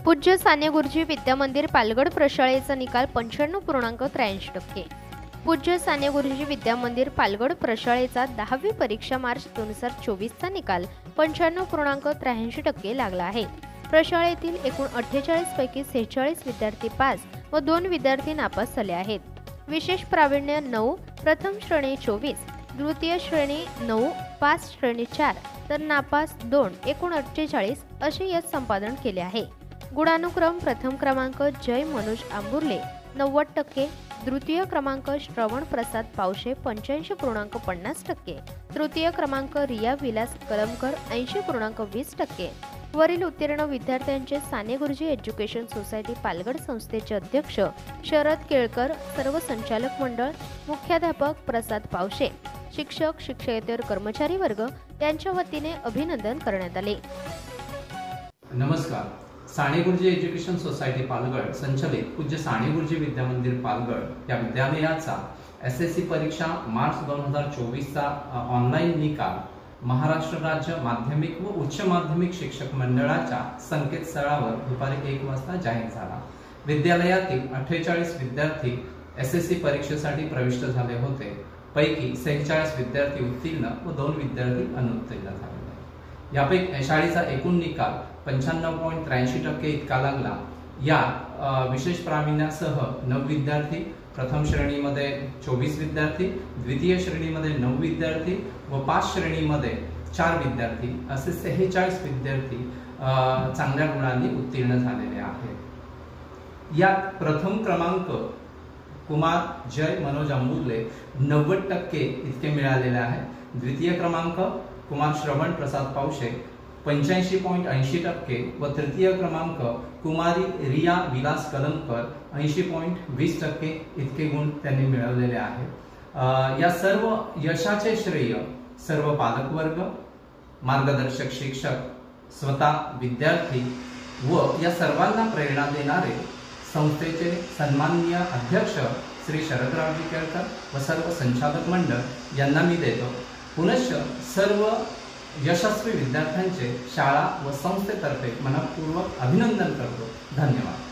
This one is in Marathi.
पूज्य साने गुरुजी विद्यामंदिर पालगड प्रशाळेचा निकाल 95.83%। पूज्य साने गुरुजी विद्यामंदिर पालगड प्रशाळेचा 10वी परीक्षा मार्च 2024चा निकाल 95.83% लागला आहे। प्रशाळेतील एकूण 48 पैकी 46 विद्यार्थी पास व 2 विद्यार्थी नापास झाले आहेत। विशेष प्रावीण्य 9, प्रथम श्रेणी 24, द्वितीय श्रेणी 9, पास श्रेणी 4 तर नापास 2 एकूण 48 असे यश संपादन केले आहे। गुणानुक्रम प्रथम क्रमांक जय मनोज आंबुर्ले 90%, द्वितीय क्रमांक श्रवण प्रसाद पावशे 85.50%, तृतीय क्रमांक रिया विलास कलमकर 80.20%। वरील उत्तीर्ण विद्यार्थ्यांचे साने गुरुजी एज्युकेशन सोसायटी पालगड संस्थेचे अध्यक्ष शरद केळकर, सर्व संचालक मंडळ, मुख्याध्यापक प्रसाद पावशे, शिक्षक शिक्षकेतर कर्मचारी वर्ग यांच्या वतीने अभिनंदन करण्यात आले। नमस्कार। साने गुरुजी एज्युकेशन सोसायटी पालगड संचलित पूज्य साने गुरुजी विद्यामंदिर पालगड या विद्यालयाचा एसएससी परीक्षा मार्च 2024चा ऑनलाईन निकाल महाराष्ट्र राज्य माध्यमिक व उच्च माध्यमिक शिक्षक मंडळाच्या संकेतस्थळावर दुपारी 1 वाजता जाहीर झाला। विद्यालयातील 48 विद्यार्थी एसएससी परीक्षेसाठी प्रविष्ट झाले होते। पैकी 46 विद्यार्थी उत्तीर्ण व 2 विद्यार्थी अनुत्तीर्ण झाले। यापैकी शाळेचा एकूण निकाल 95.83% इतका लागला। या विशेष प्रावीण्यासह 9 विद्यार्थी, प्रथम श्रेणीमध्ये 24 विद्यार्थी, द्वितीय श्रेणीमध्ये 9 विद्यार्थी व 5 श्रेणीमध्ये 4 विद्यार्थी असे 46 विद्यार्थी चांगल्या गुणांनी उत्तीर्ण झालेले आहेत। यात प्रथम क्रमांक कुमार जय मनोज आंबुर्ले 90% इतके मिळालेले आहे। द्वितीय क्रमांक कुमार श्रवण प्रसाद पावशे 85.80% व तृतीय क्रमांक कुमारी रिया विलास कलमकर 80.20% इतके गुण त्यांनी मिळवलेले आहेत। या सर्व यशाचे श्रेय सर्व पालकवर्ग, मार्गदर्शक शिक्षक, स्वतः विद्यार्थी व या सर्वांना प्रेरणा देणारे संस्थेचे सन्माननीय अध्यक्ष श्री शरदरावजी केळकर व सर्व संचालक मंडळ यांना मी देतो। पुनश्च सर्व यशस्वी विद्यार्थ्यांचे शाळा व संस्थेतर्फे मनपूर्वक अभिनंदन करतो। धन्यवाद।